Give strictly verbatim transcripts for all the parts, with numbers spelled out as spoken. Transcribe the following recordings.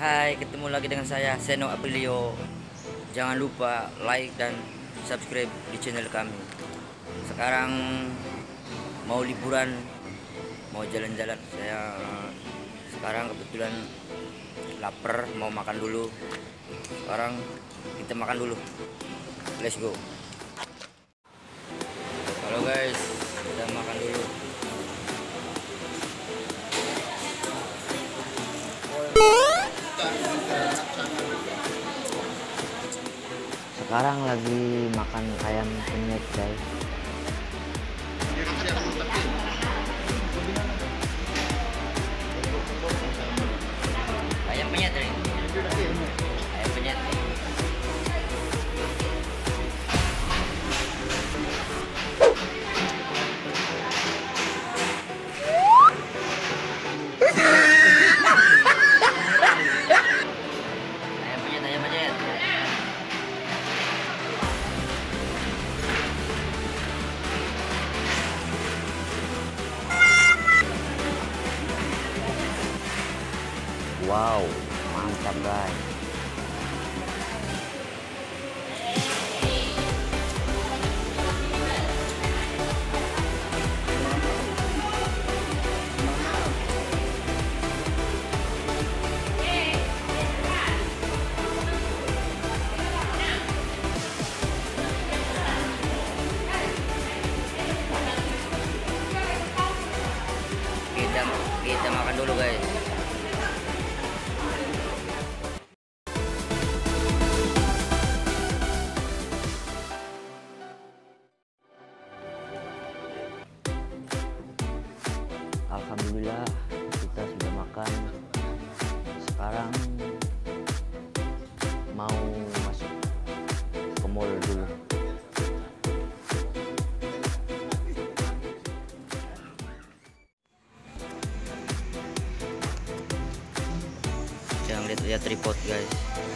Hai, ketemu lagi dengan saya Seno Aprilio. Jangan lupa like dan subscribe di channel kami. Sekarang mau liburan, mau jalan-jalan. Saya sekarang kebetulan lapar, mau makan dulu. Sekarang kita makan dulu. Let's go. Halo guys, kita makan dulu. Sekarang lagi makan ayam penyet guys. Ayam penyet nih. Ayam penyet. Ayam penyet, ayam penyet. Wow, mantap guys. Kita kita makan dulu guys. Alhamdulillah kita sudah makan. Sekarang mau masuk ke mall dulu. Jangan lihat-lihat tripod guys.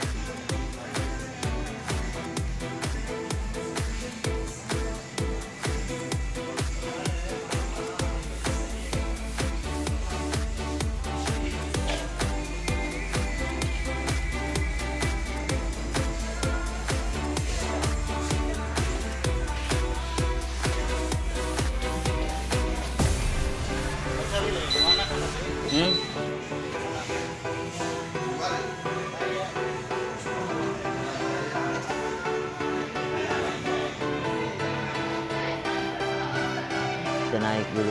Hmm? Kita naik dulu.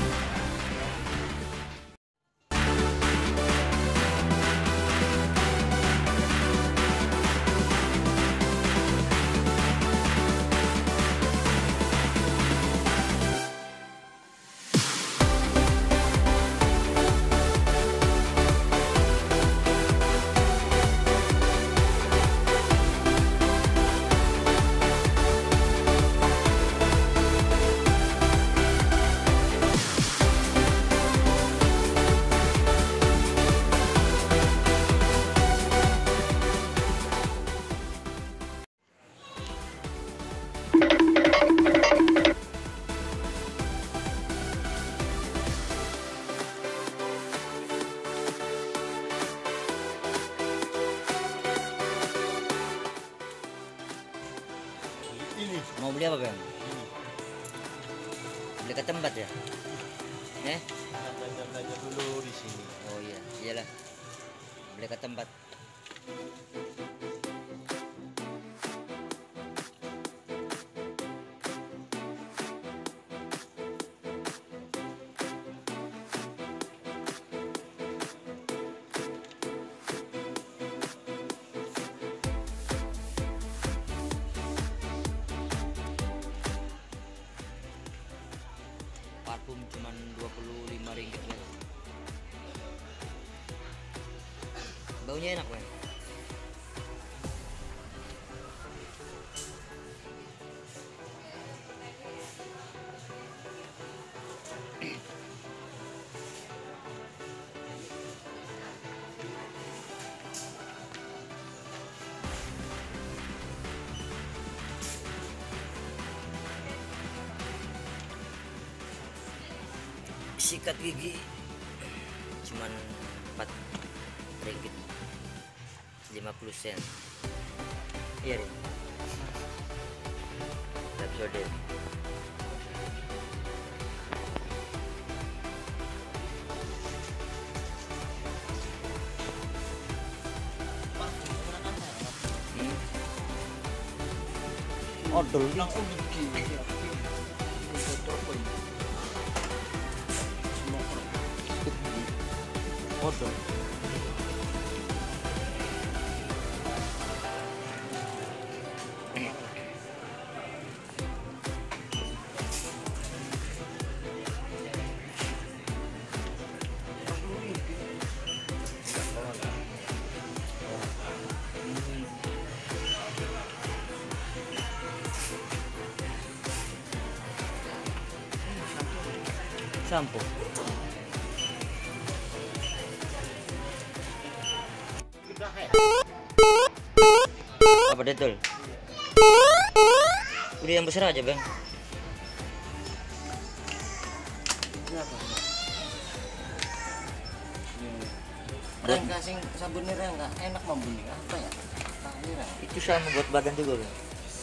Mau beli apa bang? Beli ketempat ya? Eh? Belajar dulu di sini. Oh iya, iyalah. Beli ketempat. Parfum cuman dua puluh lima ringgit guys. Baunya enak kan? Sikat gigi cuman empat ringgit. lima puluh sen. Iya deh. Episode. Odol langsung begini. Odol. Sampo. Apa detol? Udah yang besar aja, Bang. Kenapa? Buat- Rangka sing sabunnya rangka enak membeli apa ya? Nah, ini rangka. Itu sama buat badan juga, Bang.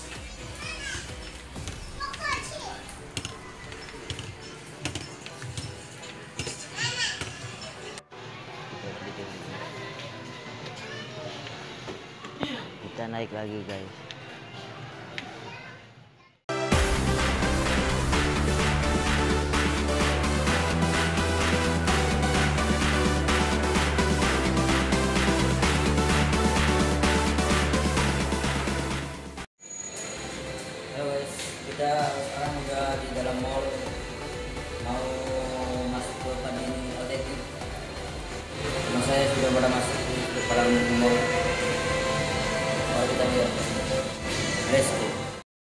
Kita naik lagi, guys. Halo guys, kita sekarang udah di dalam mall, mau masuk ke Padini Otetik. Teman saya sudah pada masuk ke dalam mall. Mari kita lihat. Let's go.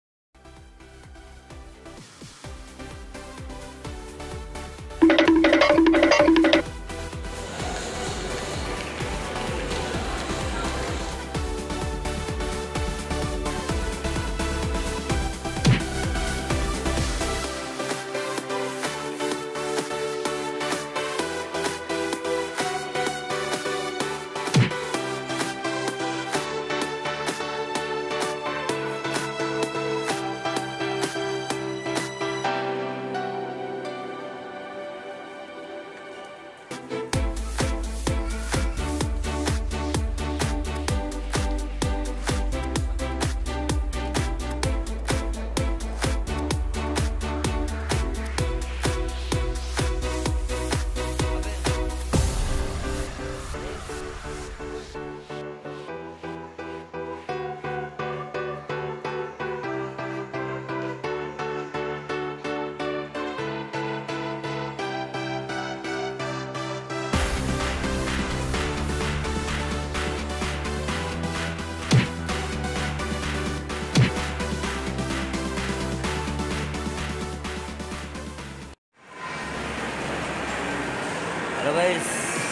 Halo guys,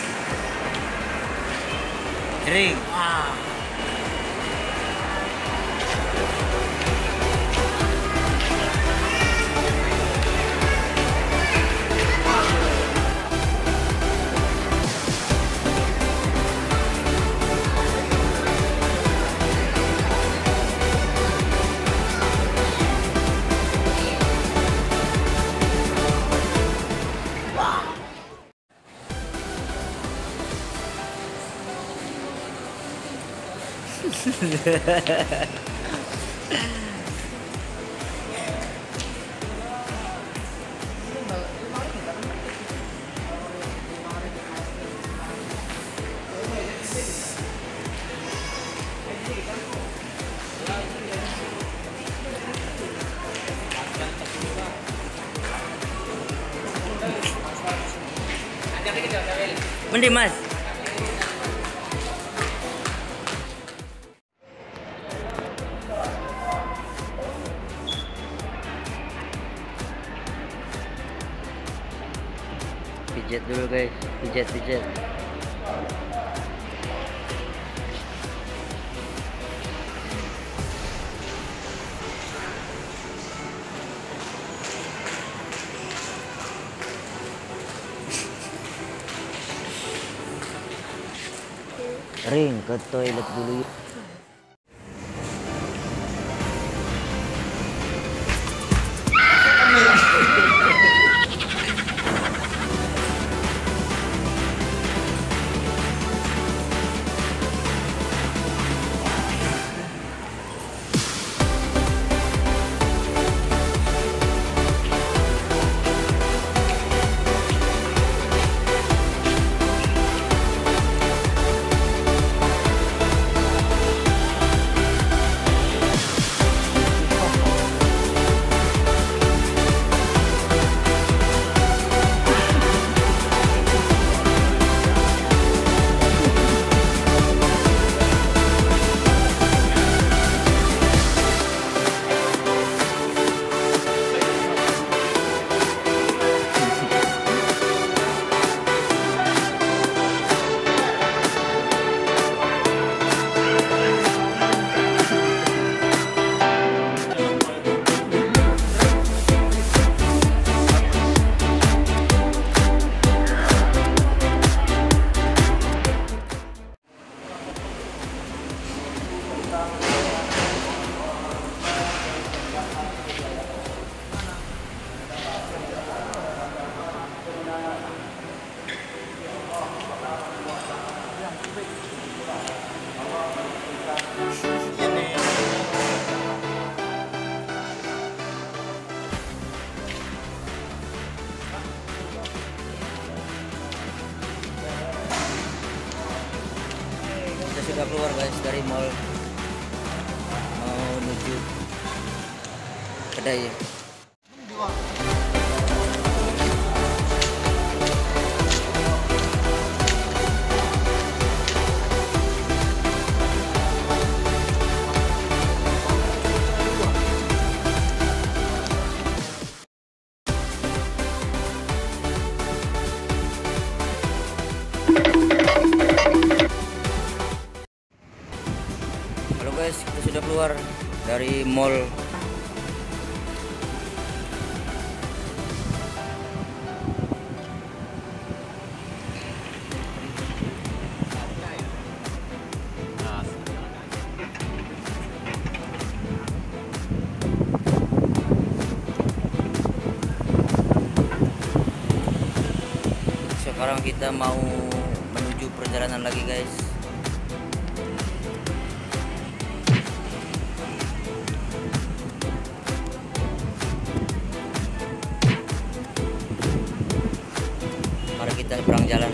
drink. Ah. Mending mas. Pijat dulu guys, pijat pijat. Ring ke toilet dulu. Kita sudah keluar guys dari mall, mau menuju kedai. Halo guys, kita sudah keluar dari mall. Sekarang kita mau menuju perjalanan lagi guys. Mari kita perang jalan.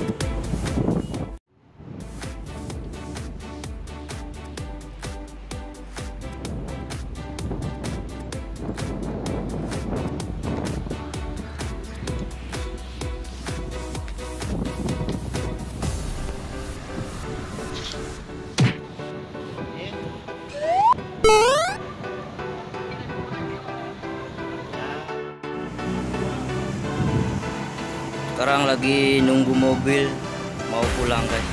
Sekarang lagi nunggu mobil mau pulang guys.